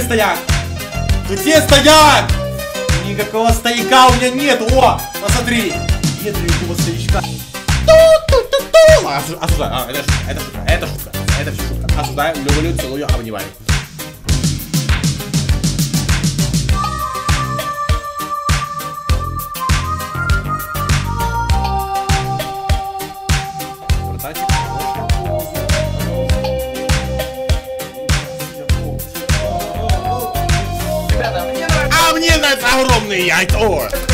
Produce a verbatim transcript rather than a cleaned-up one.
стояк? Где стояк? Никакого стояка у меня нет. О, посмотри. Нет никакого стоячка. Ту-ту-ту-ту. Осуждаю. А, это шутка, это шутка, это шутка. Это все шутка. Осуждаю, люблю, целую, обнимаю. А мне нравится огромный яйцо.